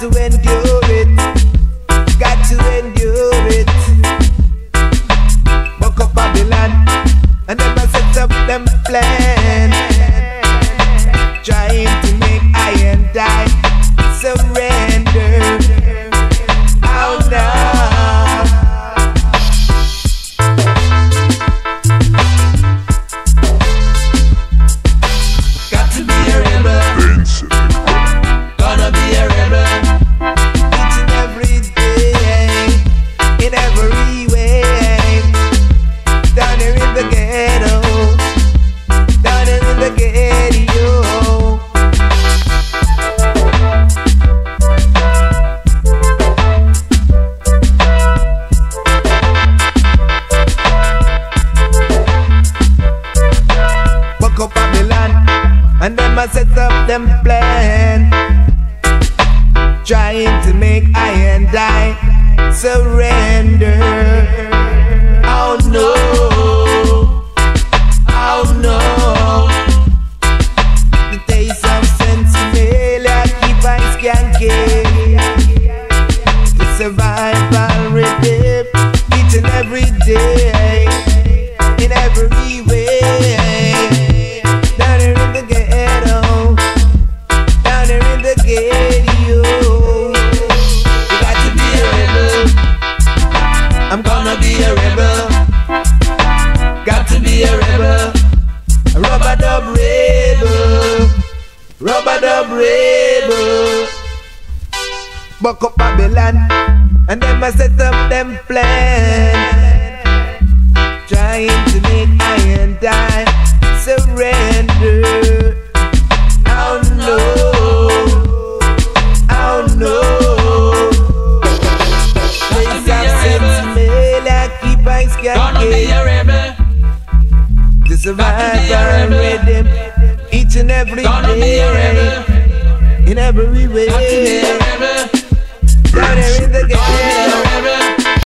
endure it. Got to endure it. Buck up Babylon, and them a set up them plan, trying to make I and I surrender. Oh no. Got to be a rebel. Gonna be a rebel. Each and every day, in every way. Down here in the ghetto, down here in the ghetto. Buck up Babylon, and them a set up them plan, trying to make I and I surrender. Oh no, oh no. The taste of sentimental keep I skanking. The survival rhythm each and every day, in every way. Down here in the ghetto, down here in the ghetto. You got to be a rebel. I'm gonna be a rebel. Got to be a rebel. A rub-a-dub rebel. Rub-a-dub rebel. Buck up Babylon, and them a set up them plan, trying to make I and I surrender. Oh no, oh no. Gonna be a rebel. The survival rhythm each and every Gonna day. be a rebel. In every way. Got to be a rebel. Down here in the ghetto.